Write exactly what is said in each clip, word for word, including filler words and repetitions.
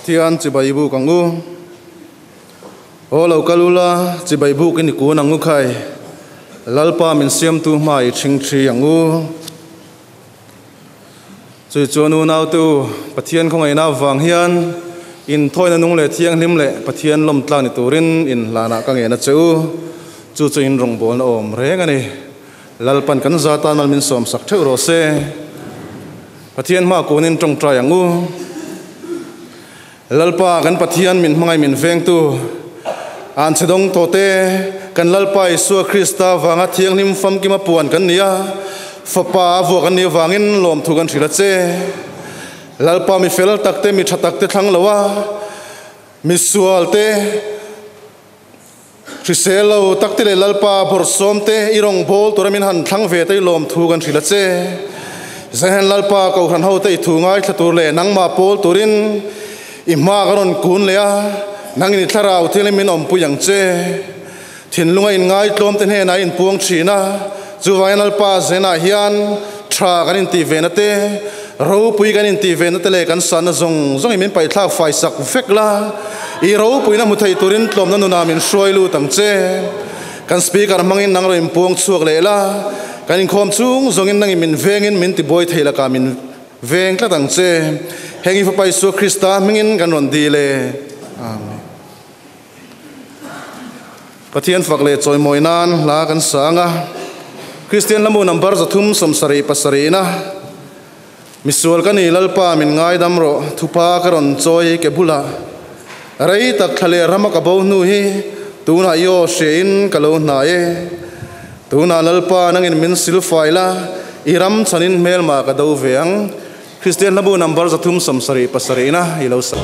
pathian chi bai bu kangu o lo kalula chi bai bu kin ku nangu khai lalpa min siam tu mai thing thi angu chu chonu nau tu pathian khong ai na wang hian in thoina nung le thiang hlim le pathian lom tlang ni turin in lana ka nge na chu chu chu in rong bol na om reng ani lalpan kan zatan mal min som sak theu ro se pathian ma konin tong trai angu lalpa kan pathian min mangai min veng tu an chedong tote kan lalpa isu krista wanga thiang hlim fam ki ma puan kan nia fapa vo kan ni wangin lom thu kan thila che lalpa mi fel takte mi thatakte thang lawa mi sualte triselo takte le lalpa bor somte irong bol toramin han thang ve te lom thu kan thila che zahan lalpa ko han ho te thu ngai thlatur le nangma pol turin ima garon kun le a nangini tharau thile min om pu yang che thin lunga in ngai tlom ten he na in puang thina chuwai lalpa zena hian tha kan in ti ve na te ro pui kan in ti ve na te le kan san zong zong min pai thla fai sak vek la i ro pui na mu thai turin tlom na nu na min shroi lu tang che kan speaker mangin nang ro in puang chuak le la kan in khom chung zong in nang min vengin min ti boy theila ka min veng tla tang che hengi fa pai su krista mingin kan ron di le amen pathian fak le choi moinan la kan sanga Christian lamu number zathum somsari pasari na misual kan ilalpa min ngai damro thupa karon choi ke bula rai tak thale rama ka bo nu hi tuna yo shein kalo na e tuna lalpa nangin min sil faila iram chanin mel ma ka do veang Christian lamu number zathum somsari pasari na ilo sa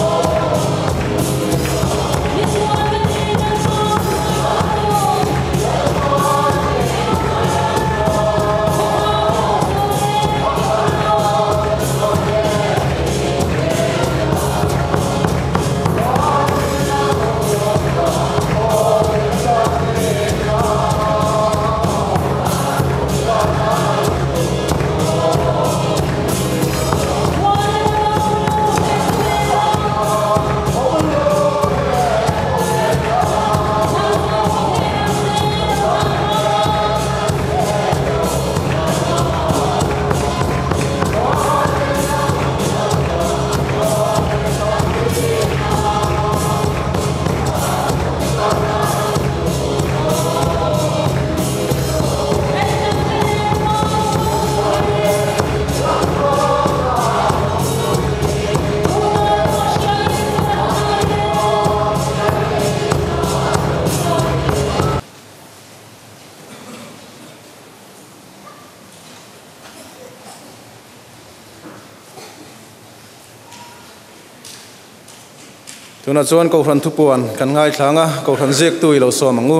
tuna chuan ko hran thupuan kan ngai thlanga ko hran zek tu ilo so mangu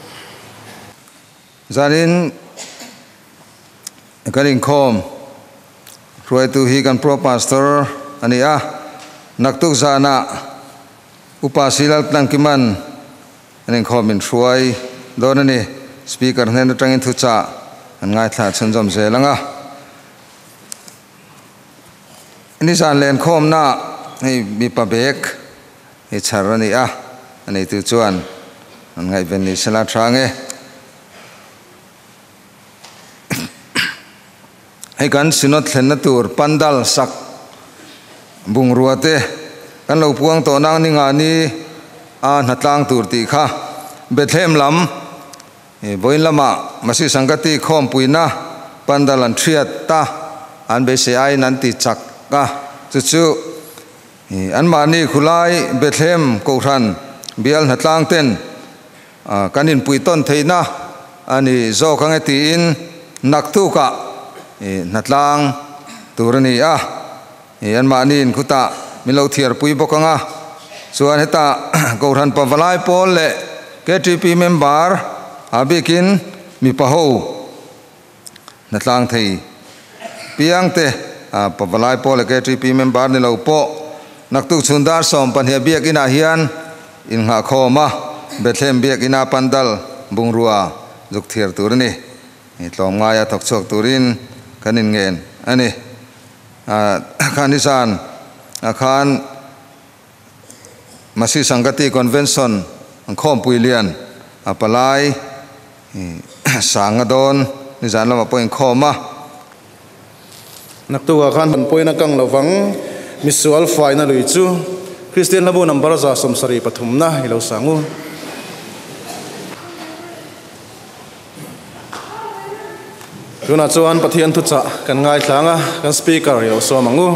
zanin kanin khom ruai tu hi kan pro pastor ani a naktuk zana upasilal tangkiman anin khom in ruai donani speaker nen tangin thu cha an ngai thla chunjom zelanga ini san len khom na hei mi pa bek hi charani a ani tu chuan an ngai ben ni sala thange hei kan sinot thlenna tur pandal sak bungruate kan lo puang to nang ni nga ni a natlang tur ti kha bethlem lam e boin lama masi sangati khom puina pandal an thiat ta an be se ai nan ti chak ka chu chu an mani khulai bethlem ko ran bial natlang ten kanin puiton theina ani zo khange ti in naktu ka e natlang turani a e an manin khuta milo thiar pui bokanga chuan heta ko ran pawalai pol le K T P member abikin mi paho natlang thei piang te pawalai pol K T P member ni lo po naktu chundar som pan he biak ina hian in nga khoma bethlem biak ina pandal bungrua juk thiar turni ni tlom nga ya thok chok turin kanin ngen ani a khanisan a khan masi sangati convention ang khom puilian apalai sangadon ni zan lama point khoma naktuwa khan ban point akang lovang misual final lui chu Christian labu number za somsari pathumna hilo sangu tuna chuan pathian thu cha kan ngai thlanga kan speaker yo so mangu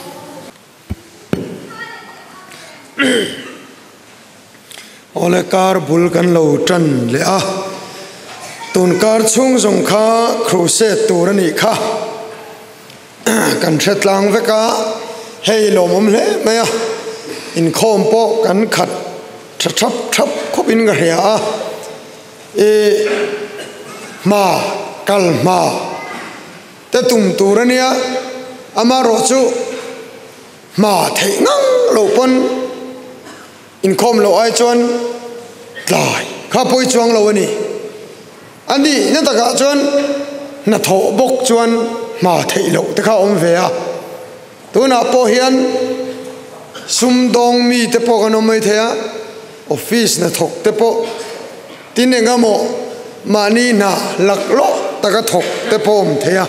ole kar bul kan lo tran le a tun kar chung jong kha crusade turani kha kan thetlang veka hei lo mom le maya in khom po kan khat thap thap khopin ga hria e ma kal ma te tum turania ama ro chu ma thei ngang lo pon in khom lo ai chuan tlai kha poi chuang lo ani ani na taka chuan na tho bok chuan ma thei lo te kha om ve a tuna po hian sum dong mi te po kan om mai thea office na thok te po tin enga mo mani na lak lo taka thok te po om thea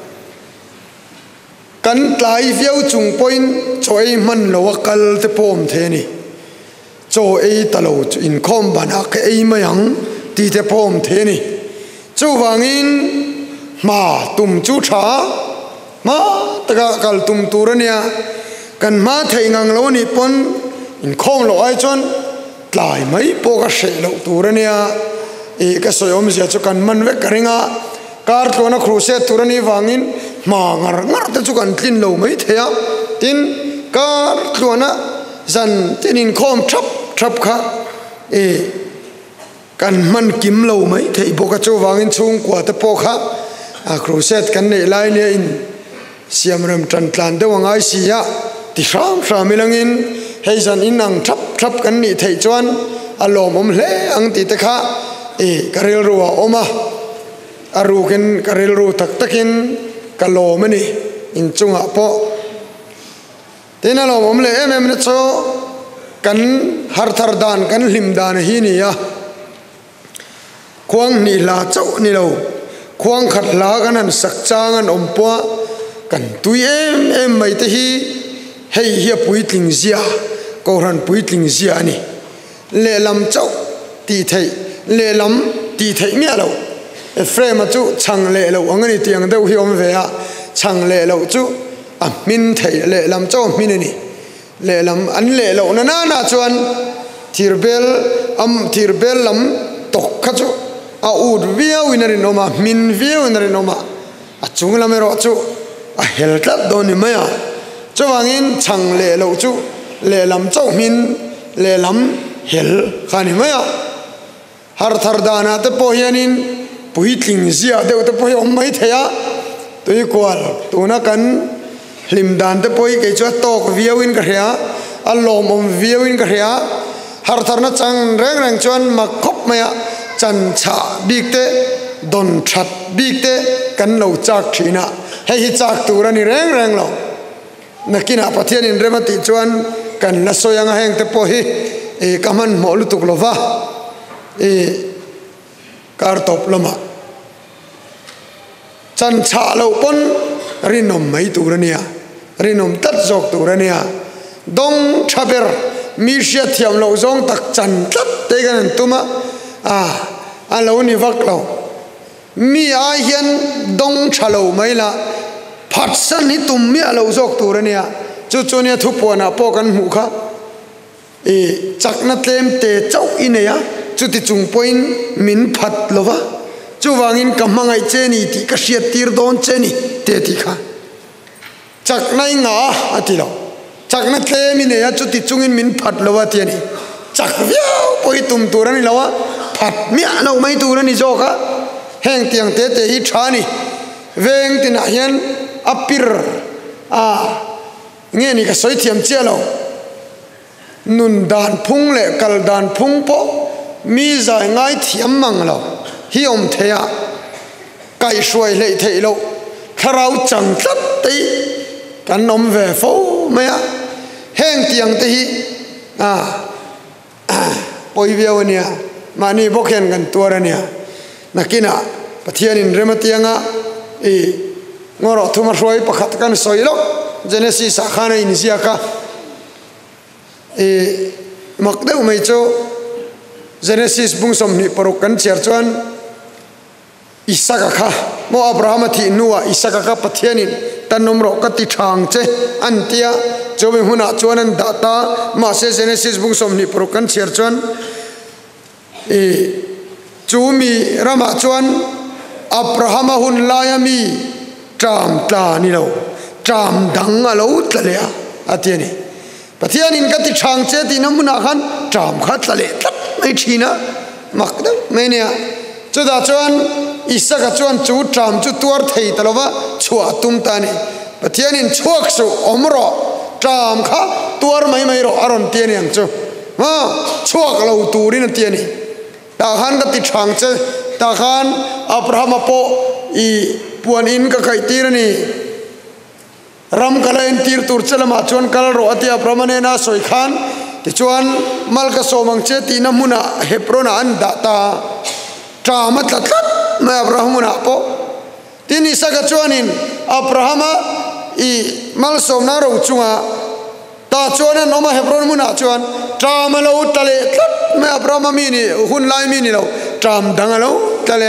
kan tlai viau chung point choi man lo kal te po om the ni cho ei talo in khom bana ke ei mayang ti te pom the ni chu wangin ma tum chu tha ma taka kal tum turania kan ma thei ngang lo ni pon in khom lo ai chon tlai mai po ka she lo turania e ka soyom sia chu kan man ve karinga kar to na crusade turani wangin ma ngar ngar te chu kan tlin lo mai thea tin kar to na zan tinin khom thap thap kha e kan man kim lo mai thei boka chu wangin chung kwa te po kha a crusade kan nei lai le in siamram tran tlan de wangai sia ti ram ram milangin hei zan inang thap thap kan ni thei chuan alom om hle ang ti te kha e karil ruwa oma aru ken karil ru tak takin kalomani in chunga po tena lo om le em em na cho kan har thar dan kan lim dan hi ni ya khuang ni la chau ni lo khuang khat la kan an sak chang an om po kan tui em em mai te hi hei hi pui tling zia ko ran pui tling zia ni le lam chau ti thei le lam ti thei mi lo e frame chu chang le lo angani tiang deuh hi om ve a chang le lo chu a min thei le lam chau min ni le lam an le lo na na na chuan thirbel am thirbel lam tok kha chu a ud viau inari noma min viau inari noma a chung lam ro chu a hel tlat don ni maya chuwangin chang le lo chu le lam chau min le lam hel khani maya har thar dana te po hianin pui tling zia deuh te po om mai theya tui kwal tuna kan lim dan te poi ke chu tok viawin ka hria alom om viawin ka hria har tharna chang reng reng chuan ma khop maya chan cha bik te don that bik te kan lo chak thina hei hi chak turani reng reng lo nakina pathian in remati chuan kan la soyanga heng te po hi e kaman mo lu tuk lova e kar top lama chan cha lo pon rinom mai turania rinom tat jok turania dong thaber mi sia thiam lo zong tak chan tat te gan tuma a alo ni vak lo mi a hian dong thalo mai la phat san ni tum mi alo jok turania chu chu ne thu pona po kan mu kha e chakna tlem te chau ineya chu ti chung point min phat lova chu wangin kamangai cheni ti ka sia tir don cheni te ti kha chaknai nga atilo chakna tlemi ne ya chu ti chungin min phat lowa tiani chak viau poi tum turani lawa phat mi alo mai turani joka heng tiang te te hi thani veng tina hian apir a nge ni ka soi thiam chelo nun dan phung le kal dan phung po mi zai ngai thiam mang lo hi om theya kai shuai le thei lo kharau chang tat te kan om ve fo maya heng tiang te hi à poi veo nia mani boken kan tua nia nakina pathian in rematianga e ngoro thuma roi pakhat kan soilok Genesis akhana in siaka e makdeu mai cho Genesis bungsom ni parukan cherchuan Isaka kha mo Abraham thi nuwa Isaka kha pathianin tanomro kati thang che antia chobe huna chuanan data ma se Genesis bungsom ni parukan cherchuan e chumi rama chuan Abraham hun layami tram ta ni lo tram dang alo tlalea atiani pathianin kati thang che ti namuna khan tram kha tlale tlat mai thina makda menia chuda chuan Isaka chuan chu tram chu tuar thei talowa chua tum tani pathianin chuak su omro tram kha tuar mai mai ro aron tiani ang chu ha chuak lo turin tiani ta khan kati thang che ta khan Abraham po i puan in ka kai tirani ram kala in tir tur chalama chuan kal ro atia Abraham na soi khan ti chuan malka somang che ti namuna heprona an data tramat latlat ma Abraham na po tin Isaka chuanin Abraham i mal somna ro chunga ta chuan no ma hebron muna chuan tram lo tale tlat ma Abraham mi ni hun lai mi ni lo tram dang lo tale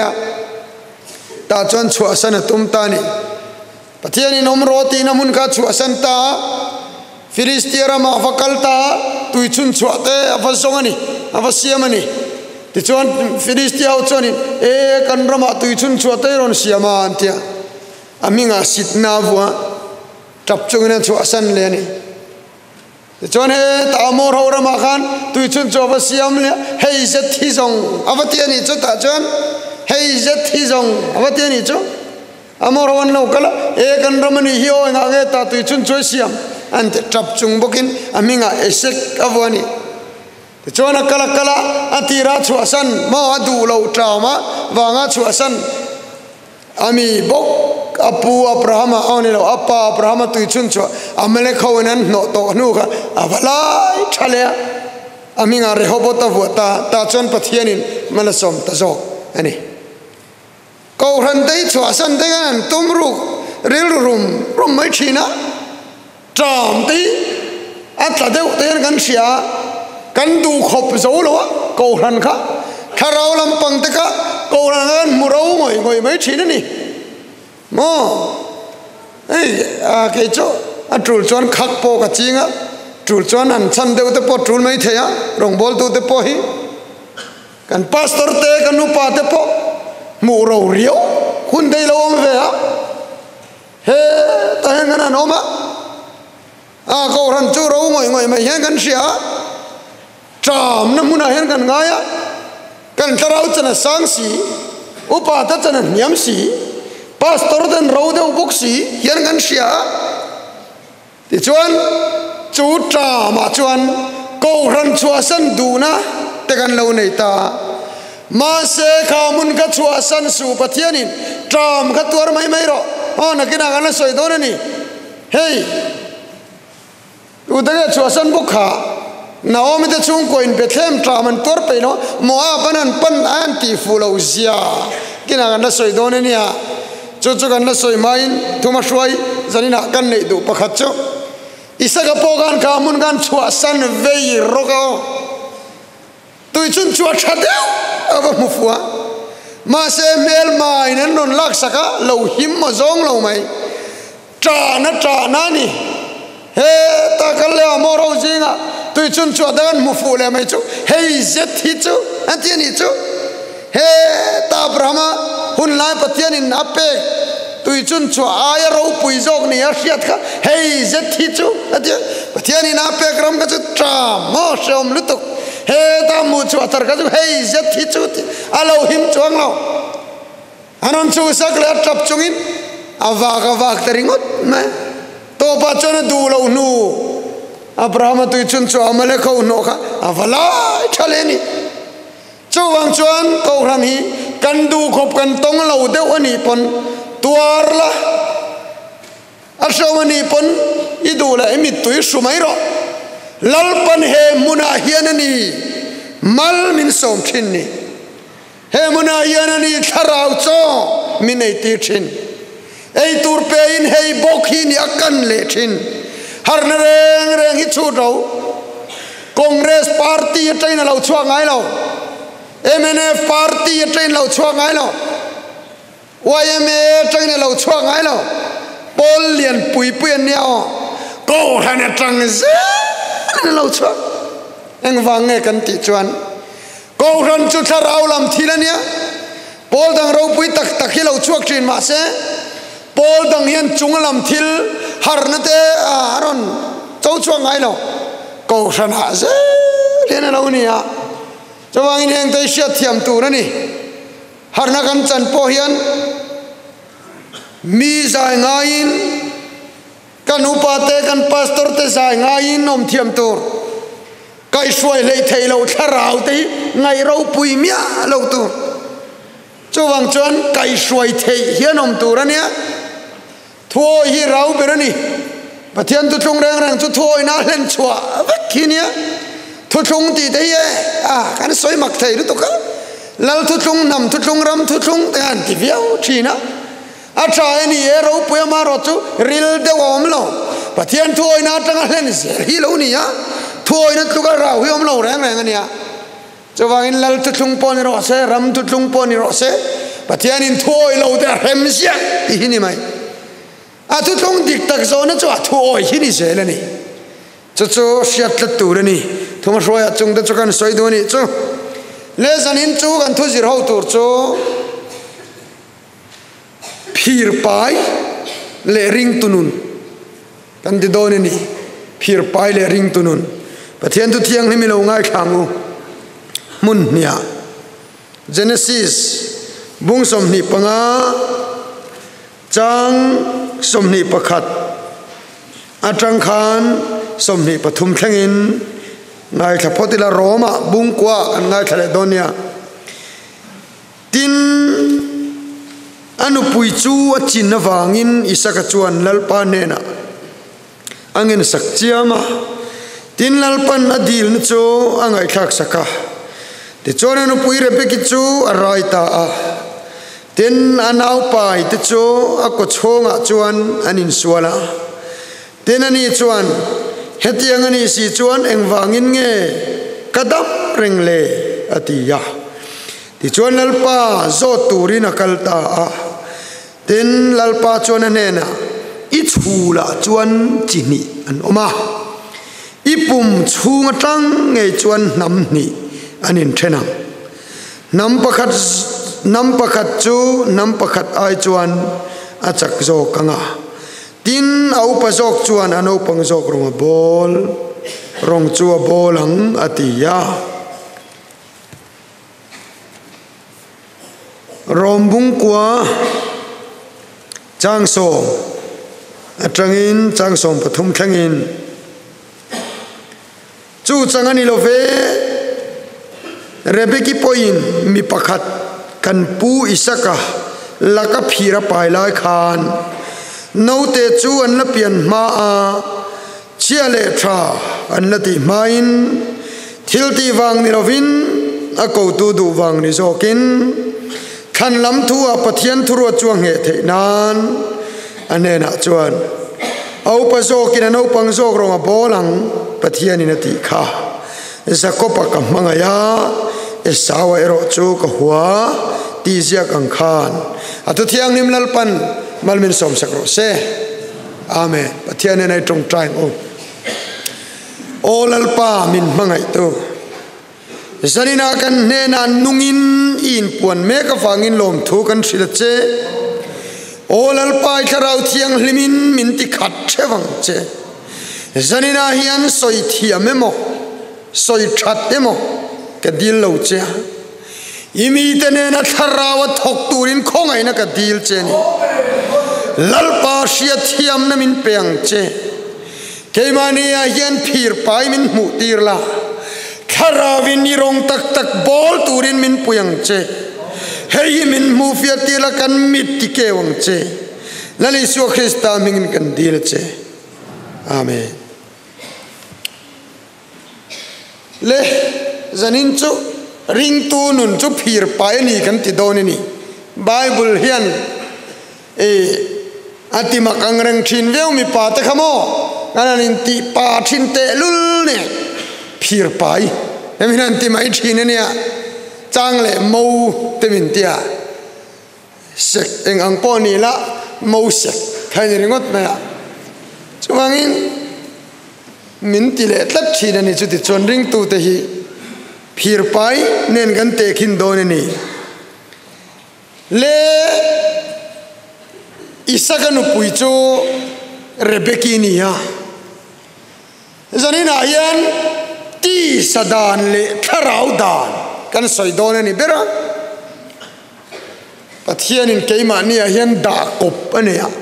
ta chuan chua san tum ta ni pathiani nom roti namun ka chua san ta Filistia ma fakalta tui chun chua te afasongani afasiamani ti chuan Filistia chuan e kan rama tui chun chua te ron siama antia aminga sitna bua tap chungna chua san le ni ti chuan he ta mor ho rama khan tui chun chua afasiam le hei zet hi zong avatiani chu ta chuan hei zet hi zong avatiani chu amor wan lo kala e kan ramani hi o nga ge ta tui chun choi siam ante trap chung bokin aminga esek avani te chona kala kala atira chuasan ma adu lo trauma wanga chuasan ami bok apu Abraham oni lo apa Abraham tui chun chua amele khawenan no to nu kha avalai thalea aminga rehobota vuata ta chon pathianin malasom ta jok ani câu hân đấy chua sân đấy anh tôm ruột rêu rum rum mấy chi na tràm tí ăn là đâu đấy anh xia cắn đủ khop dấu lo câu hân khác khá rau làm bằng tất cả câu hân anh mua rau ngồi ngồi mấy chi nữa nè mò ấy à cái chỗ anh trùl chọn khắc po cái chi á trùl chọn anh chăn đâu tới po trùl mấy thế á rong bol tu tới po hi kan pastor te kan upa te po mù rầu riếu hun đây lâu mà về á he ta hen cái nào mà à câu rằng chú râu ngồi ngồi mày hen cái gì á tràm nó muốn hen cái ngay á cái ta rau chân là sáng xí upa ta chân là nhám xí pastor den rau đâu bốc xí hen cái gì á thì chuan chú tràm mà chuan câu rằng chua sân đủ na te kan lâu này ta ma se khamun ka chua san su pathianin tram ka tuar mai mai ro o na kina kana soi do ni hey udage chua san bukha naomi te chung ko in Bethlehem tram an tor pe no moa panan pan anti fulo zia kina kana soi do ni ya chu chu kana soi mai thuma shuai zanina kan nei du pakhat cho Isaka pogan khamun gan chua san vei roga tui chun chua thadeu ava mufua ma se mel mai nan non lak saka lo him ma zong lo mai tra na tra na ni he ta kale amoro jinga tui chun chua dan mufu le mai chu hey zet hi chu antiani chu he ta brahma hun lai pathian in ape tui chun chua aya ro pui jok ni asiat kha hey zet hi chu atia pathian in ape gram ka chu tra mo som lutuk he ta mu chu atar ka chu hey zet hi chu alo him chuang lo anon chu sak le trap chungin avak avak teringot me to pa chon du lo nu Abraham tu chun chu amale kho no kha avala chaleni chu wang chuan ko ram hi kan du khop kan tong lo deu ani pon tuar la asawani pon idula emi tu sumai ro lalpan he muna hianani mal min som thin ni he muna hian ani tharau cho min ei ti thin ei tur pe in hei bok hi ni akan le thin har na reng reng hi chu ro Congress party train lo chuang ai lo M N F party train lo chuang ai lo Y M A train lo chuang ai lo Paul liền pui pui nhau cô hắn là trăng dễ lâu chuang anh vang nghe cần tị chuan cô hắn chút thar ao làm thi lên nhá Paul đang râu pui tắc tắc khi lâu chuộc trên mà sẽ Paul đang hiện chúng làm thi har nó thế à rồi cháu chuang ai lo cô hắn hạ dễ lên lâu nè cho vang hiện tại sẽ thiam tu nữa nè har nó cần chân po hiện mi dài ngain kan upate kan pastor te dài ngain nom thiam tur kai suai lei thei lo tharau te ngai ro pui mia lo tu chu wang chuan kai suai thei hian om tur ania thoi hi rau berani pathian tu thung rang rang chu thoi na len chua vek khinia thu thung ti te ye à kan soi mak thei lu to ka lal thu thung nam thu thung ram thu thung te an ti viau thina a trai ni e ro pu ma ro chu ril de om lo pathian thoi na tang len hi lo ni ya thoi na tu ka rau hi om lo rang rang ania cho wang in lal tu thung pon ro se ram tu thung pon ro se pathian in thoi lo de hem sia hi ni mai a tu thung dik tak zo na chu a thoi hi ni se le ni chu chu siat la tu re ni thuma roya chung da chu kan soi do ni chu le zan in chu kan thu zir ho tur chu phir pai le ring tunun kan di don ni phir pai le ring tunun pathian tu thiang ni mi lo ngai khamu mun nia Genesis bung som ni panga chang som ni pakhat atang khan som ni pathum thlengin ngai kha photila roma bung kwa an ngai khale donia tin anu pui chu a chin na wangin isaka chuan lalpa nena angin sakchiama tin lalpan adil nu chu angai thak saka ti chuan anu pui rebeki chu arai ta a tin anau pai ti chu a ko chhonga chuan anin suala tin ani chuan hetiang ani si chuan eng wangin nge kadam rengle atiya ti chuan lalpa zo turin akalta a tin lalpa chuan anena i chula chuan chini an oma ipum chunga tang nge chuan nam ni anin thena nam pakhat nam pakhat chu nam pakhat ai chuan achak zo kanga tin au pa zok chuan ano pang zok rong bol rong chu bolang atiya rombung kwa chang so atangin chang som pathum thangin chu changani love rebeki poin mi pakhat kan pu isaka laka phira pai lai khan note chu an la pian ma a chiale tha an la ti main thil ti wang ni lovin a ko tu du wang ni zokin khan lam thu a pathian thuro chuang he the nan anena chuan au pa zokin an au pang zok ronga bolang pathian in ati kha zakopa ka mangaya esawa ero chu ka huwa ti zia kang khan atu thiang nim lalpan malmin som sakro se amen pathian nei trong tang o olalpa min mangai tu zanina kan nena nungin in puan me ka fangin lom thu kan thila che olalpa kharau thiang limin min ti khat thewang che zanina hian soi thiam emo soi that emo ka dil lo che imi tene na tharawa thok turin khongai na ka dil che ni lalpa sia thiam na min peng che keimania hian phir pai min mu tir la tharawin ni rong tak tak bol turin min puyang che hei min mu fia tila kan mit ti kewang che lali su Krista mingin kan dil che amen le zanin chu ring tu nun chu phir pai ni kan ti don ni Bible hian e atima kangrang thin veu mi pa te khamo ngananin ti pa thin te lul ne phir pai eminan ti mai thin ne ya chang le mo te min tia sek eng ang po ni la mo sek khai ni ringot na ya chuwangin min ti le tlat thin ani chu ti chon ring tu te hi phir pai nen gan te khin don ni le isaganu pui chu rebeki ni ya zanin ayan ti sadan le tharau dan kan soi don ni bera pathian in keima ni ayan da kop ane ya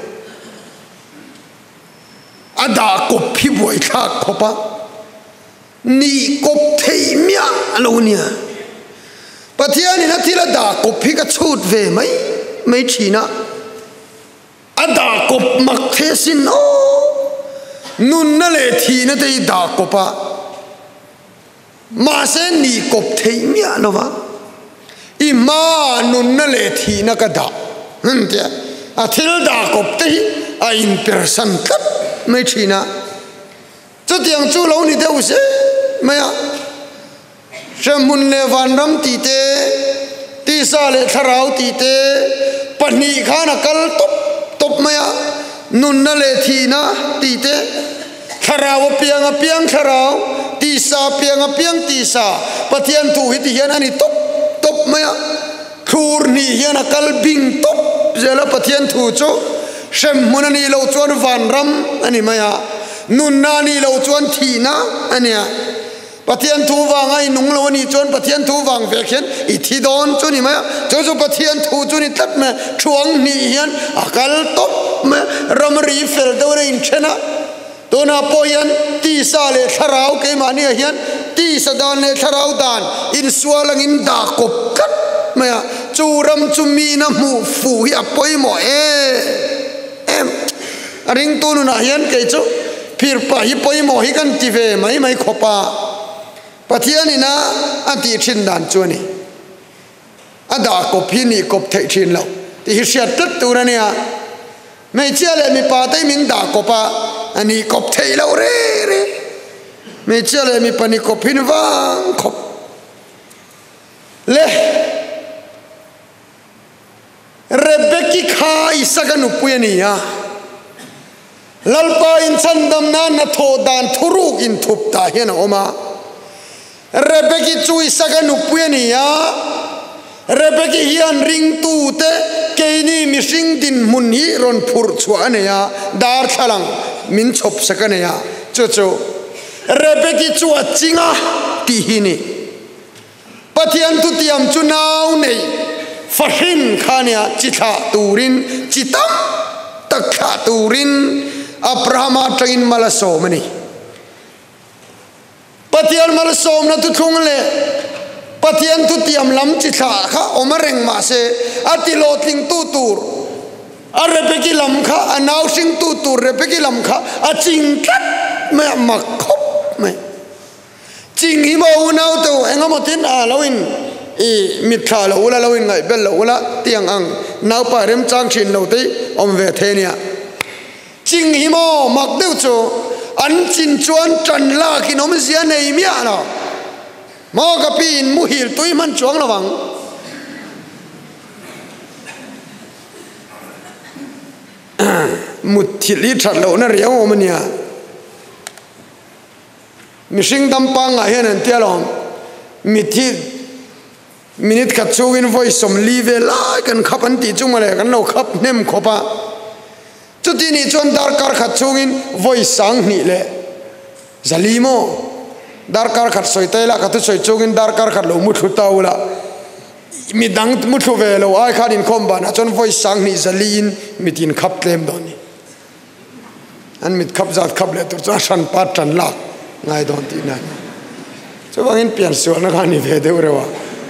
ada kop phi boi kha khopa ni kop thei mia alonia pathian in athila da kop phi ka chut ve mai mai thina ada kop mak thesin o nun na le thina te da kopa ma se ni kop thei mia lova i ma nun na le thina ka da hante athil da kop te a in person kat mai thina chu tiang chu lo ni deu se maya shamun le van ram ti te ti sa le tharau ti te pani khana kal top top maya nun na le thina ti te tharau piang a piang tharau ti sa piang a piang ti sa pathian tu hi ti hian ani top top maya khur ni hian a kal bing top zela pathian thu chu shem munani lo chuan van ram ani maya nun na ni lo chuan thina ania pathian thu wang ai nung lo ni chuan pathian thu wang ve khen i thi don chu ni maya chu chu pathian thu chu ni tat me thuang ni hian akal top me ram ri fel do re in chena tona poyan ti sa le tharau ke mani hian ti sadan le tharau dan in sualang in da kop kat maya churam chumi na mu fu hi apoi mo e em ring tu nu na hian ke chu phir pa hi poi mo hi kan ti ve mai mai khopa pathian ina ati thin dan chu ni ada kop hi ni kop thei thin lo ti hi siat tat tu na nia mai chia le mi pa tai min da kopa ani kop thei lo re re mai chia le mi pani kop hin wang kop le rebeki kha isaganu puani ya lalpa in chandam na na tho dan thuruk in thup ta hian oma rebeki chu isaganu puani ya rebeki hian ring tu te keini mishing din mun hi ron phur chuane ya dar thalang min chop sakane ya chu chu rebeki chu achinga ti hini pathian tu tiam chu nau nei fahin khania chitha turin chitam takha turin abrahama train malasomani pathian malasom na tu thung le pathian tu tiam lam chi tha kha omareng ma se atilo ting tu tur arepeki lam kha anau sing tu tur repeki lam kha aching kat me makhop me ching hi mo nau to engamotin a lawin e mitha lo ula lawin ngai bel lo ula tiang ang nau pa rem chang chin lo te om ve the nia ching hi mo mak deu chu an chin chuan tran la ki nom zia nei mia no mo ka pin mu hil tui man chuang lawang mut thili that lo na riang omania mishing dam pang a hian an tialom mithi minute khat chuin voice som live la kan khapan ti chumale kan lo khap nem khopa chuti ni chon dar kar khat chungin voice sang ni le zalimo dar kar khat soi taila ka tu soi chungin dar kar khat lo mu thu taula mi dang mu thu ve lo ai khan in khom ba na chon voice sang ni zalin mitin khap tlem doni an mit khap zat khap le tur cha san pat tan la ngai don ti na so bangin pian so na khani ve de rewa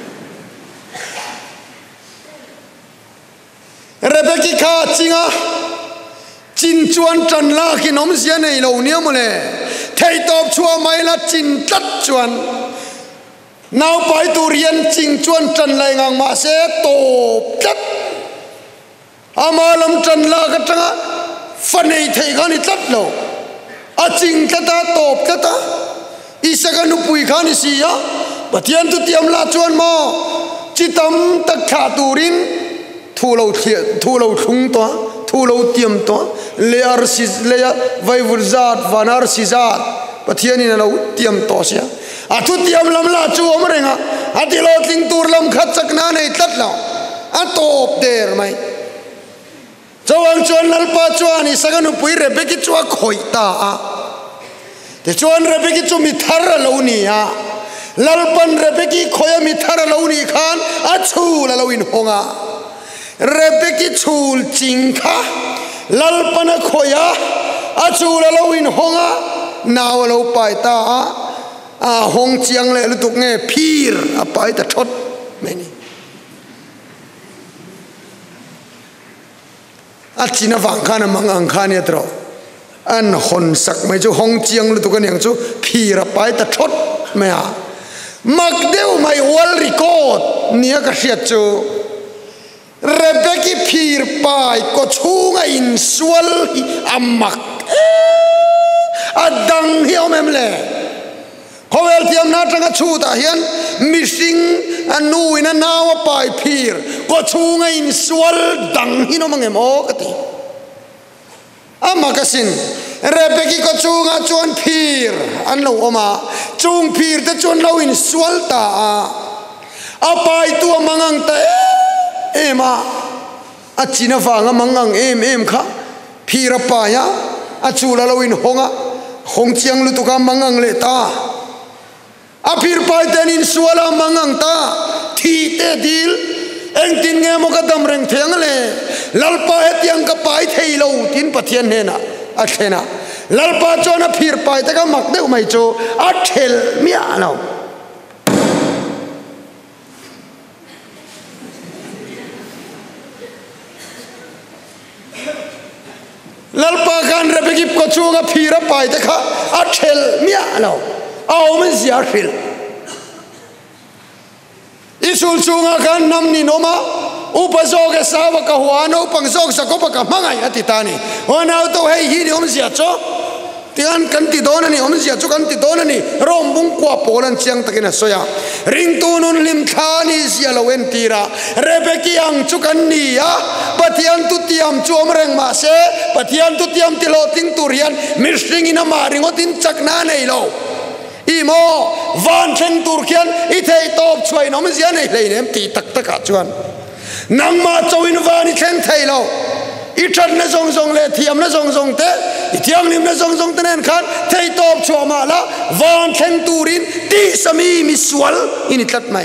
rebeki kha chinga chin chuan tran la ki nom zia nei lo nia mo le thei top chua mai la chin tat chuan nào phải tu riêng chính chuan trần lại ngang mà sẽ tổ chất ama lam trần la cái trăng phần này thấy cái này chất lâu à chính cái ta tổ cái ta isa cái nụ bụi cái này gì á và thiên tu tiêm la chuan mà chỉ tâm tất cả tu riêng thu lâu thiệt thu lâu trung toa thu lâu tiêm toa lear si lea vai vurzat vanar sizat và thiên này lâu tiêm toa xia à thu tiêm lam la chu ông renga à thì lo ting tur lam khát chắc na này tất lâu à top der mày cho anh chuan lalpa chuan ni sagan upui rebe ki chua khoi ta à thì chuan rebe ki chu mi thar lo ni à lalpan rebe ki khoya mi thar lo ni khan a chu la lo in honga rebe ki chul ching kha lalpan khoya a chu la lo in honga naw lo pai ta à hong chiang le lu tuk nge phir a pai ta thot meni a china wang khan mang ang khan ya tro an hon sak mai chu hong chiang lu tuk an yang chu phir a pai ta thot me a mak deu mai wal record nia ka hriat chu rebeki phir pai ko chunga in sual amak adang hiom em le khowel tiam na tanga chu ta hian missing anu ina nawa pai phir ko chunga in sual dang hino mangem o kati amakasin rebeki ko chunga chuan phir an lo oma chung phir te chuan lo in sual ta a pai tu mangang ta ema a china wanga mangang em em kha phir pa ya a chula lo in honga hong chiang lu tu ka mangang le ta apir pai tenin suala mangang ta thi te dil eng tin nge mo ka dam reng theng le lalpa etiang ka pai thei lo tin pathian he na a thena lalpa chona phir pai te ka mak deu mai cho a thel mi a lo lalpa kan rebeki ko chuga phira pai te kha a thel mi a lo ao men zia khil isul chunga kan nam ni noma upazog e sawa ka huano pangzog sa ko pa ka mangai atitani ona to hei hi ni om zia cho tian kan ti don ani om zia cho kan ti don ani rom bung kwa polan chiang takina soya ring tunun lim thani zia lo en tira rebeki ang chu kan ni ya patian tu tiam chu om reng ma se patian tu tiam ti lo ting turian misring ina ma ringo tin chakna nei lo imo van chen turkian ithei top choi nom zia nei hlei nem ti tak tak a chuan nangma chawin van i chen thei lo i than na zong zong le thiam na zong zong te i thiang lim na zong zong te nen khan thei top chwa ma la van chen turin ti sami mi swal in tlat mai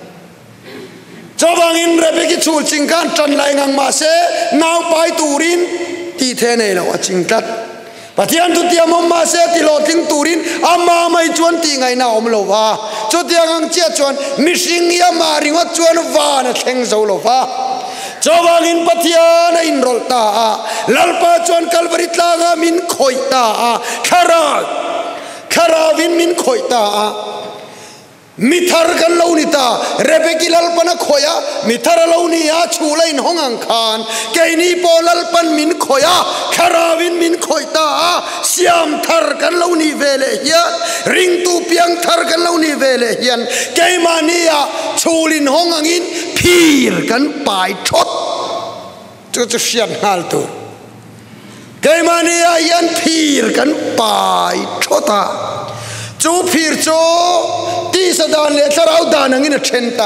chawang in rebeki chul ching kan tran lai ngang ma se naw pai turin ti the nei lo a ching tlat pathian tu tiam om ma se ti lo ting turin amma mai chuan ti ngai na om lo wa chu tiang ang chia chuan missing ya ma ringot chuan wa na thleng zo lo wa chawang in pathian in rol ta lalpa chuan kalvari tlaga min khoi ta khara khara vin min khoi ta mithar kan lo ni ta rebeki lalpana khoya mithar lo ni a chula in hongang khan keini po lalpan min khoya kharawin min khoita siam thar kan lo ni vele hian ring tu piang thar kan lo ni vele hian keimania chulin hongangin phir kan pai thot chu chu sian hal tu keimania hian phir kan pai thota chu phir cho ti sadan le tharau danang in a thenta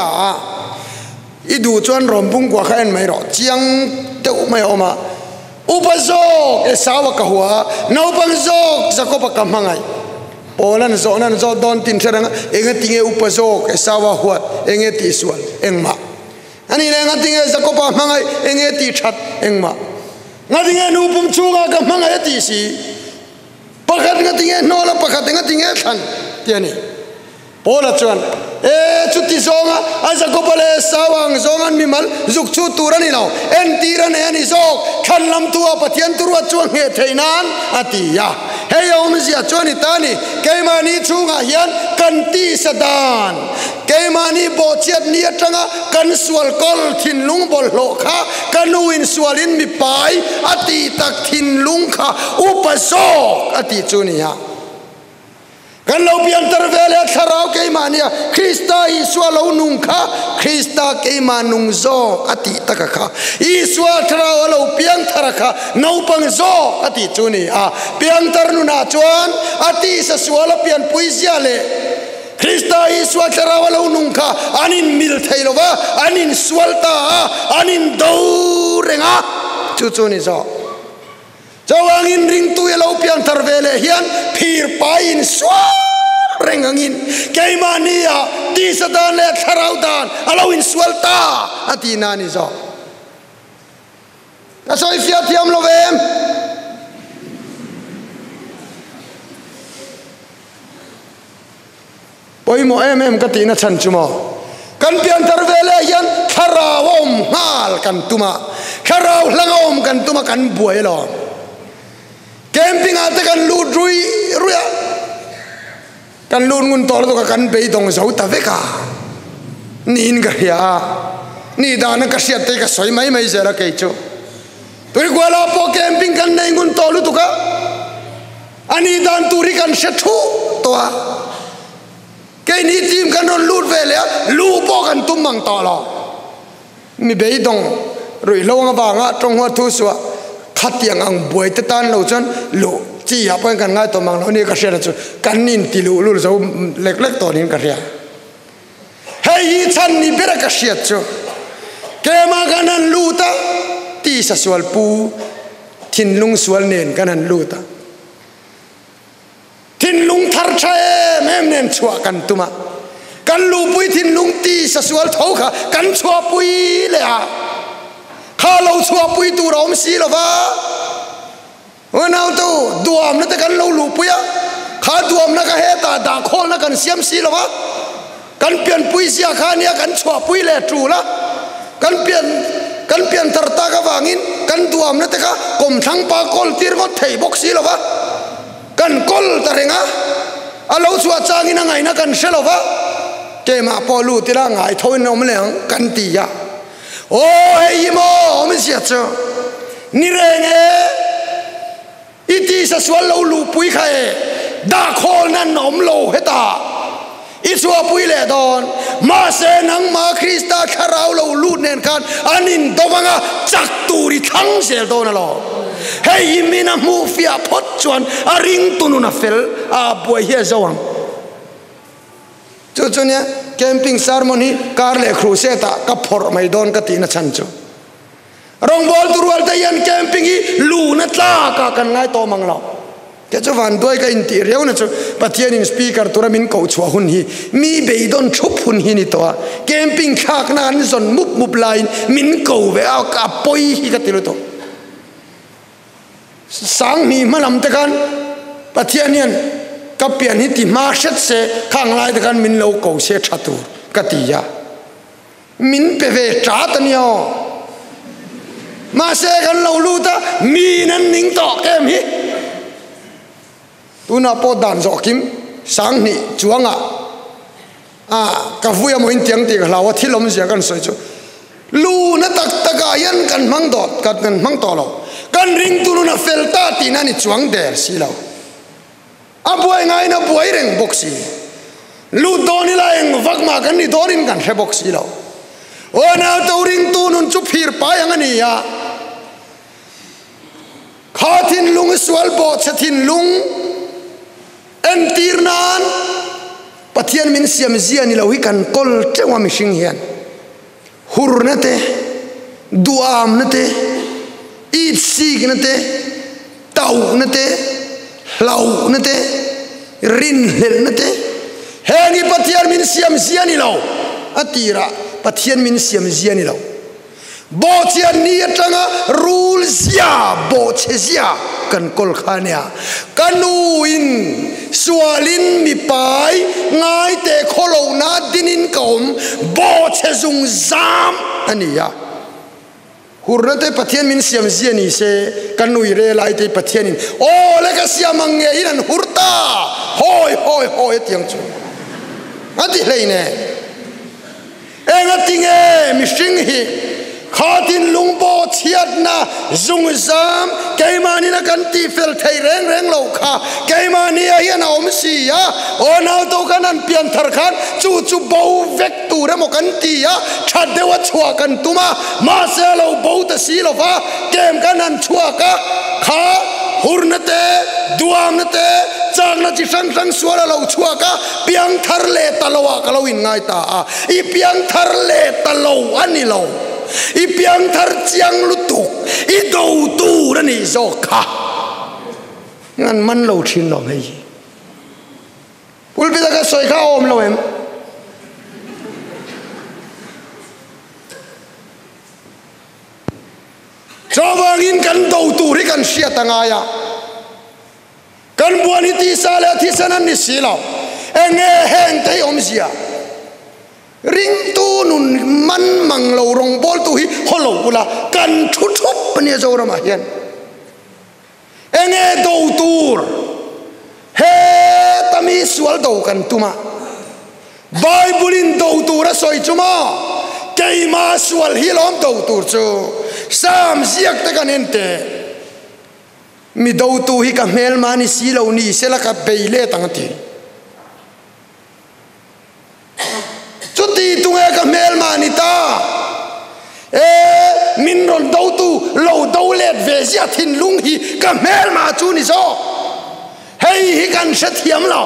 idu chuan rompung kwa khain mai ro chiang teu mai oma upazok e sawa ka huwa no pangzok zakopa ka mangai polan zonan zo don tin therang enga tinge upazok e sawa huat enge ti sual engma ani le nga tinge zakopa mangai enge ti that engma nga tinge nu pum chunga ka mangai ti si pakhat nga tinge nola pakhat nga tinge than tiani pola chuan e chuti zonga aza kopale sawang zongan mimal zuk chu turani lo en tiran ani zok khanlam tua pathian turwa chuang he theinan atia hey om zia chuani tani keimani chunga hian kanti sadan ke mani bo chet ni atanga kan sual kol thin lung bol lo kha kanuin sualin mi pai ati tak thin lung kha upaso ati chunia kan lo pian tar vele tharau ke mania Krista Iswa lo nung kha Krista ke manung zo ati takakha Iswa tharau lo piang tharakha no pang zo ati chuni a piang tar nu na chuan ati sa swala pian puisia le Krista Iswa tharau lo nung kha anin mil thailova anin swalta anin do renga chu chuni zo Jawangin ring tu ya lau pian tervele hian pir pain swar rengangin keimania di sedan le tharaudan alawin swalta ati nani zo asoi fiat yam lovem poi mo em em katina chan chumo kan pian tervele hian tharawom ngal kan tuma tharau langom kan tuma kan buai lo camping ate kan lut rui ruya kan lut ngun tol to kan be dong zo ta veka nin ga ya ni da na ka sia te ka soi mai mai zera ke chu tui gwala po camping kan nei ngun tol tu ka ani dan turi kan se thu to a ke ni tim kan non lut ve le lu po kan tum mang to lo mi be dong rui lo nga ba nga trong hoa thu suwa khát tiếng ang buổi tết tan lâu chân lũ chỉ hấp anh cần ngay tổ mang nó đi cái xe là chú cần nín tì lũ lũ dấu lệch lệch tổ nín cái xe hay chân ní biết cái xe chú cái mà cái nan lũ ta tì sa sual pu thiên lung sual nền cái nan lũ ta thiên lung thar chae em nền chua cần tu mà cần lũ pui thiên lung tì sa sual thấu cả cần chua pui lệ à khá lâu chua pui tu rộng xí là va ơ nào tu duam nó ta cần lâu lũ pui á khá duam nó cái hết ta đã khô nó cần xiêm xí là va cần biển pui xia khá nia cần chua pui lệ trụ lá cần biển cần biển thar ta cái vangin cần duam nó ta cái cùng thằng pa col tir ngot thầy bốc xí là va cần col ta renga à lâu chua chang ina ngày nó cần xe là va cái mà po lu tira ngày thôi nó mới leng cần tì ya ô hey mo mình sẽ cho ni renge iti sa swal lo lu pui khai da khol nan nom lo heta iswa pui le don ma se nang ma Krista kharau lo lu nen kan anin dowanga chak turi thang sel don lo hey mina mu fia phot chuan a ring tunu na fel a boy he zawang chu chu nya camping ceremony kar le cruseta ka phor mai don ka tina chan chu rong bol turwal ta yan camping hi lu na tla ka kan ngai to manglo ke chu van doi ka in ti reu na chu pathian in speaker turamin ko chua hun hi mi be don chup hun hi ni to camping khak na an zon mup mup line min ko ve a ka poi hi ka tilu to sang mi malam te kan pathian yan kapian hi ti ma shet se khang lai de kan min lo ko se thatu katia min pe ve cha tanio ma se kan lo lu ta mi nan ning to kem hi tu na po dan zo kim sang ni chuanga a ka vuya mo in tiang ti la wa thilom sia kan soi chu lu na tak taka yan kan mang dot kan kan mang to lo kan ring tu na felta ti na ni chuang der si lo abuai ngai na buai reng boxi lu doni la eng vakma kan ni dorin kan he boxi lo o na to ring tu nun chu phir pa yang ani ya khatin lung swal bo chathin lung en tirnan pathian min siam zia ni lo hi kan kol tewa mi sing hian hurnate duam nate it sig nate tau nate lau nate rin hel nate hengi pathian min siam zia ni lo atira pathian min siam zia ni lo bo chian ni atanga rule zia bo che zia kan kol khania kanu in sualin mi pai ngai te kholo na dinin kom bo che zung zam ania hurnate pathian min siam zia ni se kanu ire lai te pathian in o le ka siam ange inan hurta hoi hoi hoi tiang chu ati leine enga tinge mi sing hi khatin lungbo chiat na zung zam keimani na kan ti fel thei reng reng lo kha keimani a hian a om si ya onau to kan an pian thar khan chu chu bo vek tu re mo kan ti ya that dewa chua kan tuma ma se lo bo ta si lo fa kem kan an chua ka kha hurnate duamnate changna chi sang sang suara lo chua ka piang thar le talowa ka lo in ngai ta a I piang thar le talo ani lo I piang thar chiang lutu I do tu ra ni zo kha ngan man lo thin lo hei pul bi da ka soi kha om lo em Jawangin kan do tu ri kan sia tangaya kan buani ti sala ti sanan ni silo enge heng te om sia ring tu nun man mang lo rong bol tu hi holo pula kan thu thup ni zo rama hian enge do tur he tami sual do kan tuma bible in do tur soi chuma keima sual hi lom do tur chu sam ziak ta kan ente mi do tu hi ka mel mani silo ni sela ka beile tangati chuti tunga ka mel mani ta e min ron do tu lo do let ve sia thin lung hi ka mel ma chu ni so hei hi kan sha thiam lo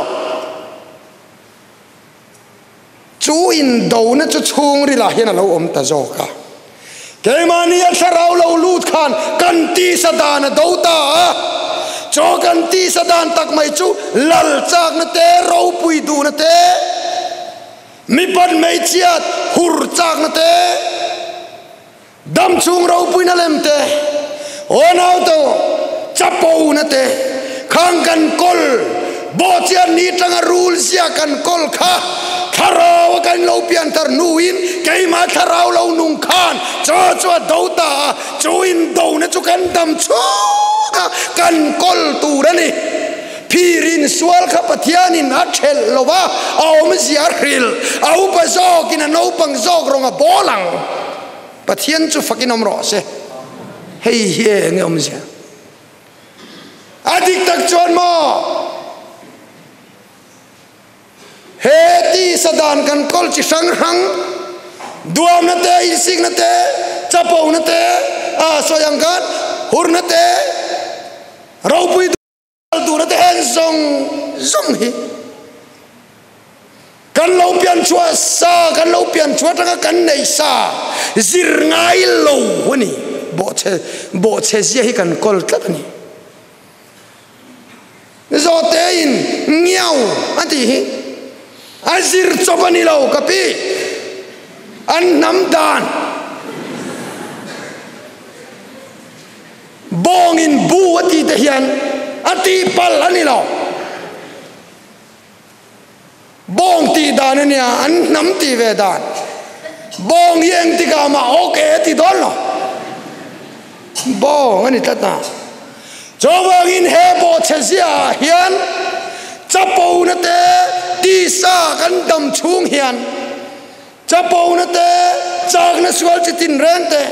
chu in do na chu chung ri la hian lo om ta zo ka keimani a tharau lo lut khan kan ti sadana do ta cho kan ti sadan tak mai chu lal chak na te ro pui du na te mi pan mai chiat hur chak na te dam chung ro pui na lem te onau to chapo na te khang kan kol bo chian ni tanga rul sia kan kol kha tharau kan lo pian tar nuin keima tharau lo nung khan cho cho do ta chu in do na chu kan dam chu kan kol tu ra ni phirin sual kha pathianin a thel lova aum ziar ril au pa zok in no pang zok ronga bolang pathian chu fakin om ro se hei he nge om zia adik tak chuan mo he ti sadan kan kol chi sang hang duam na te ising na te chapo na te a soyang kan hur na te rau pui du na te heng zong zong hi kan lo pian chua sa kan lo pian chua tanga kan nei sa zir ngai lo wani bo che bo che zia hi kan kol tlat ni zo te in ngiau anti hi azir chopani lo kapi an nam dan bong in bu ati te hian ati pal ani lo bong ti dan ni an nam ti ve dan bong yeng ti ka ma okay ti don lo bong ani tata chowang in he bo chezia hian chapo na te ti sa kan dam chung hian chapo na te chak na sual chi tin ren te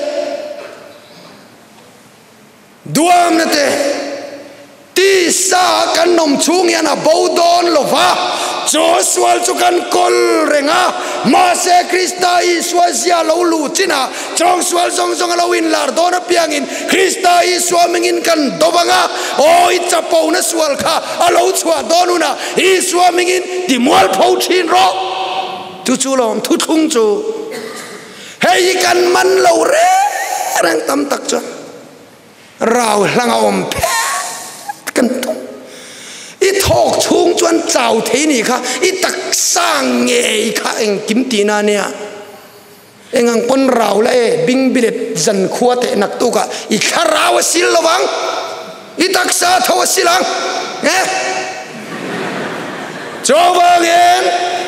duam na te ti sa kan nom chung hian a bo don lova cho sual chu kan kol renga ma se krista i swazia lo lu china chong sual song song lo in lar don a piang in krista i swamingin kan dobanga oi chapo na sual kha alo chwa donuna i swamingin ti mual phau thin ro tu chu lom thu thung chu hei kan man lo re rang tam tak chu rau hlang om phe kan tu i thok chung chuan chau the ni kha i tak sang nge kha eng kim ti na nia engang pon rau la e bing bilet zan khuwa te nak tu ka i kharaw sil lowang i tak sa thaw silang eh chowangin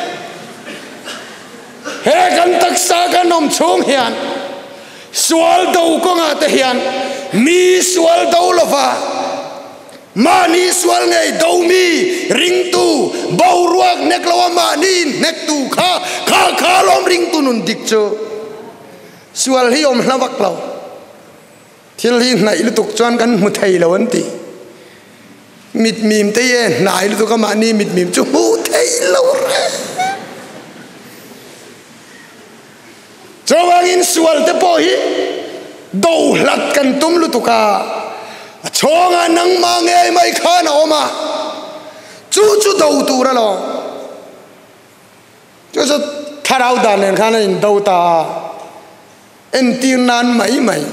he kan tak sa kan nom chung hian sual do ko nga te hian mi sual do lova mani sual ngai domi ring tu bau ruak nek lawa mani nek tu kha kha kha lom ring tu nun dik cho sual hi om hlawak law thil hi nai lu tuk chuan kan mu thei lo an ti mit mim te ye nai lu ka mani mit mim chu mu thei lo chawangin sual te po hi do hlat kan tum lu tuka chonga nang ma nge mai khana oma chu chu do tu ra lo chu chu tharau dan len khana in do ta en tin nan mai mai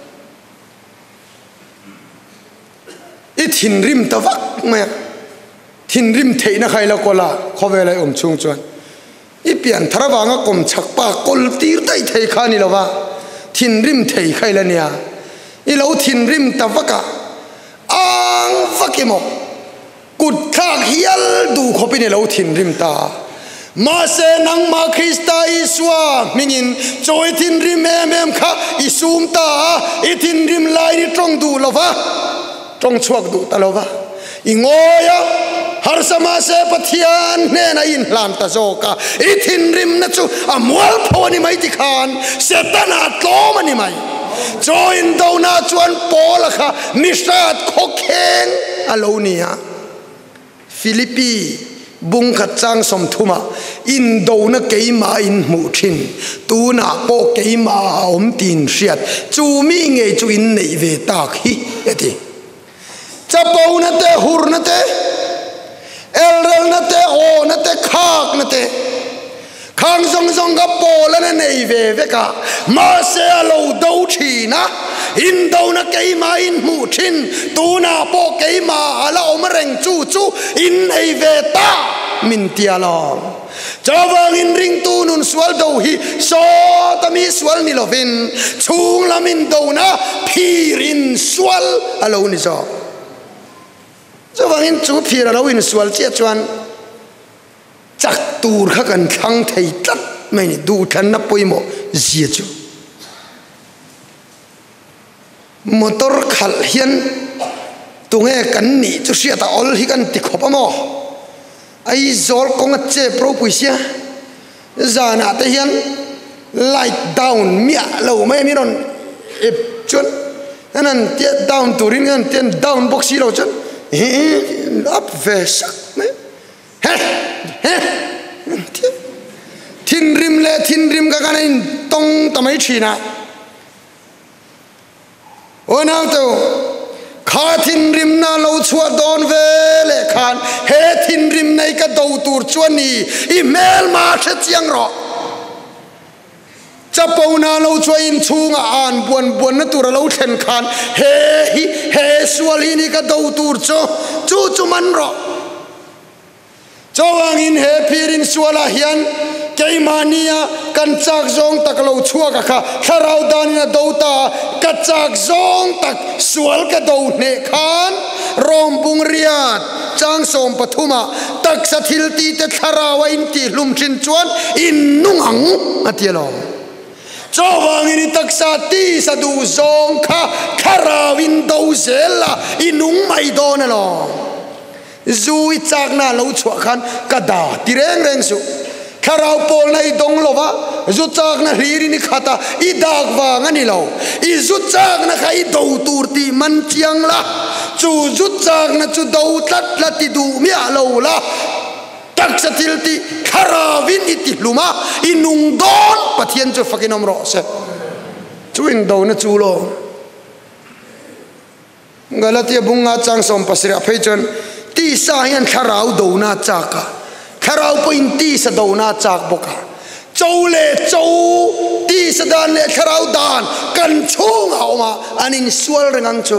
i thin rim ta vak ma thin rim theina khaila kola khove lai om chung chuan i pian tharawanga kom chakpa kol tir tai thei khani lova thin rim thei khaila nia i lo thin rim ta vaka ang vakimo kut khak hial du khopine lo thin rim ta ma se nang ma Krista iswa mingin choi thin rim em em kha isum ta i thin rim lai ni trong du lova trong chuak du ta lova ingoya har sama se pathian ne na in lam ta zoka i thin rim na chu amwal phoni mai ti khan setana tlom ani mai join do na chuan pola kha mishat khokheng alonia Philippi bung khat chang som thuma in do na keima in mu thin tu na po keima om tin riat chu mi nge chu in nei ve tak hi eti chapo na te hur na te elrel na te o na te khak na te khang song song ga pola na nei ve ve ka ma se alo do thina in do na keima in mu thin tu na po keima ala om reng chu chu in nei ve ta min tia lo chawang in ring tu nun swal do hi so tami swal ni lovin chung lamin do na phirin swal alo ni so chawang in chu phir alo in swal che chuan chak tur kha kan thang thei tat mai ni du than na poimo zia chu motor khal hian tunge kan ni chu sia ta ol hi kan ti khopa mo ai zor kong che pro puisia zana te hian light down mia lo mai mi ron e chun anan te down turin an ten down box hi lo chun up ve sak me he he thin rim le thin rim ka kan in tong tamai thina ona to kha thin rim na lo chua don ve le khan he thin rim nei ka do tur chuani i mel ma the chiang ro chapo na lo chua in chunga an buan buan na tur lo then khan he hi he suali ni ka do tur cho chu chu man ro chawang in he phirin suala hian keimania kan chak zong tak lo chua ka kha tharau dan na do ta ka chak zong tak sual ka do ne khan rom bung riat chang som pathuma tak sa thil ti te tharawa in ti hlum thin chuan in nungang atialo chawang in tak sa ti sa du zong kha kharawin do zela inung mai don alo zui chak na lo chua khan kada tireng reng su kharau pol na i dong lova zu chak na hiri ni khata i dak wa ngani lo i zu chak na khai do tur ti man chiang la chu zu chak na chu do tlat la ti du mi a lo la tak sa til ti kharawin i ti luma i nung don pathian chu fakinom ro se chu in do na chu lo galatia bunga chang som pasira pheichon ti sa hian kharau do na chaka kharau poin ti sa do na chak boka chou le chou ti sa dan le kharau dan kan chung hauma anin sual rengang chu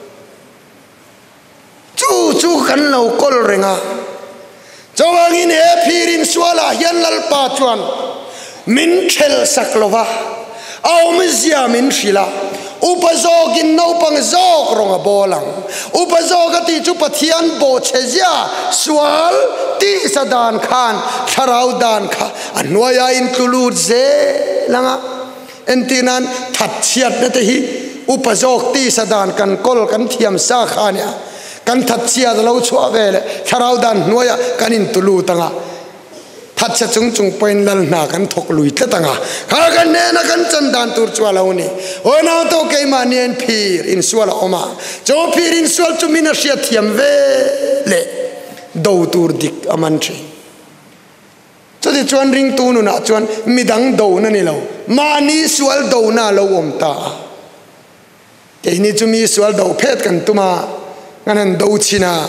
chu chu kan lo kol renga chawangin he phirin suala hian lal pa chuan min khel saklova au mizia min shila upazogin no pang zog ronga bolang upazogati chu pathian bo chezia swal ti sadan khan tharau dan kha anwaya in tulut ze langa entinan thatchiat na te hi upazog ti sadan kan kol kan thiam sa khania kan that chia da lo chua ve le tharau dan noya kanin tulu tanga that cha chung chung point lal na kan thok lui tla tanga kha kan ne na kan chan dan tur chwa lo ni o na to ke ma nien phir in suala oma jo phir in sual chu mina sia thiam ve le do tur dik aman chi cho di chuan ring tu nu na chuan midang do na ni lo ma ni sual do na lo om ta ke ni chu mi sual do phet kan tuma nganan do china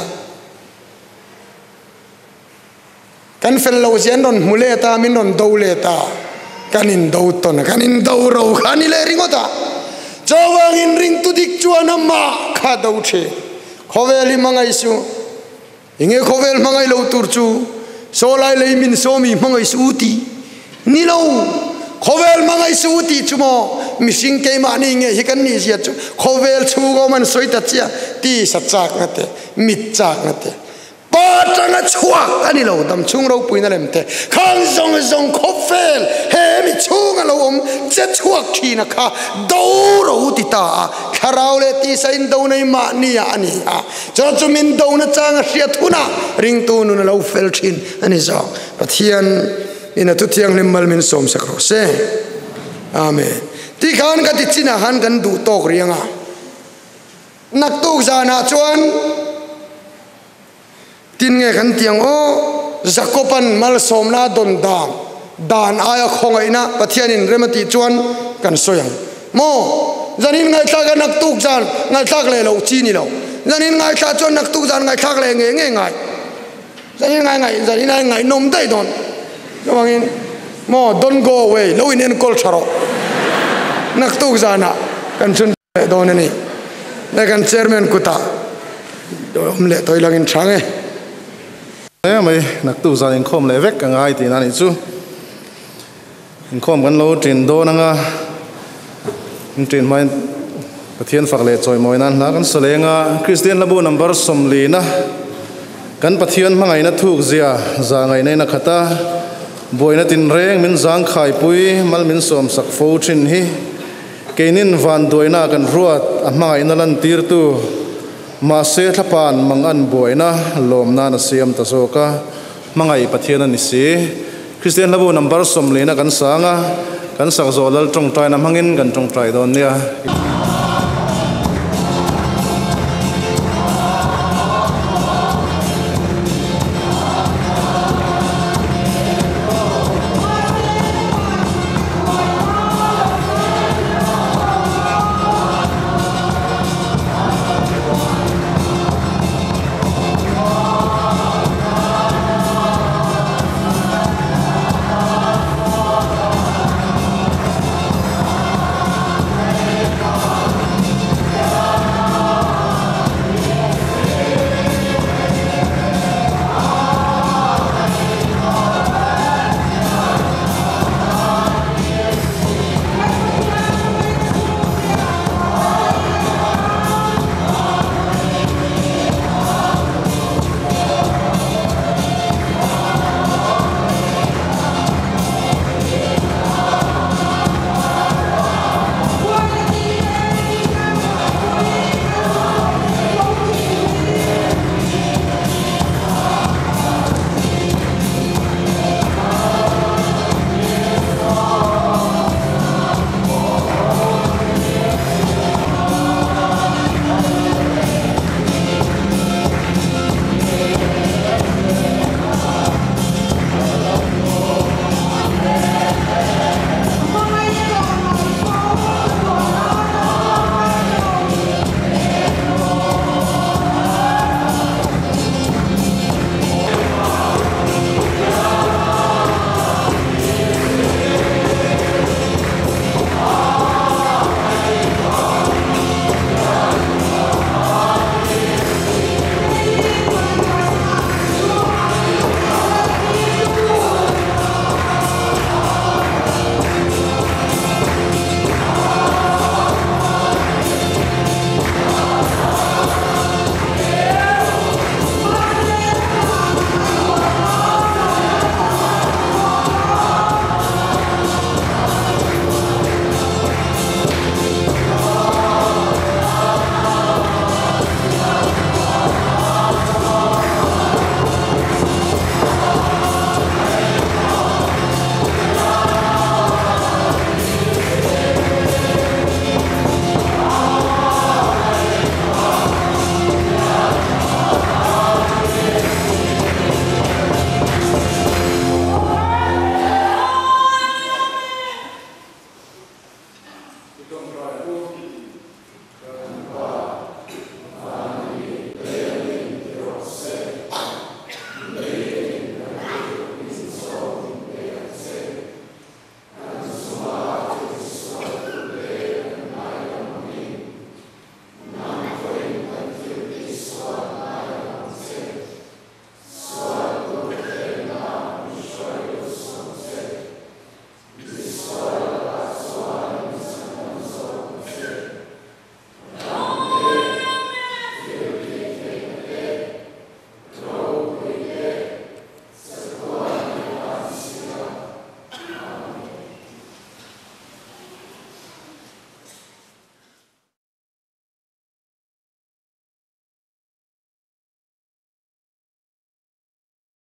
kan fel lo zen don mule ta min don do le ta kanin do ton kanin do ro khani le ringota chawang in ring tu dik chuan ma kha do the khoweli mangai su inge khovel mangai lo tur chu so lai le min so mi mangai su ti ni lo khovel mangai su ti chumo missing ke ma ni nge hi kan ni sia chu khovel chu go man soi ta chia ti sa chak na te mit chak na te ba chang a chua ani lo dam chung ro pui na lem te khang zong zong khovel he mi chung a lo om che chua khi na kha do ro ti ta kharau le ti sa in do nei ma ni a ani a cho chu min do na chang a sia thuna ring tu nu na lo fel thin ani zo pathian ina tu thiang lim mal min som sakro se amen ti khan ka ti china han kan du tok rianga nak tu za na chuan tin nge kan tiang o zakopan mal somna don dang dan aya khongai na pathian in remati chuan kan soyang mo zanin ngai tla ga nak tuk jan ngai tlak le lo chi ni lo zanin ngai tla chuan nak tuk jan ngai tlak le nge nge ngai zanin ngai ngai zanin ngai ngai nom dai don lawangin mo don't go away lo in en kol tharo nak tuk jana kan chun don ni le kan chairman kuta dom le toilangin thange em ấy nặc tu gia đình khom lệ vét cả ngày thì nãy chú khom gần lâu trên đô năng à trên mai thiên phật lệ trời mồi nan là gần sờ lệ nga Christian labu number som lì na gần thiên mang ngày na thuộc zia za ngày nay na khata boy na tin reng min giang khai pui mal min som sak phô trên hi kenin van đuôi na gần ruột mang ngày na lan tir tu mà sẽ thắp bàn mang ăn bồi na lom na na siam ta so ka mangai pathian ani si Christian labu number som le na kan sanga kan sak zolal trong trai na mangin kan trong trai don nia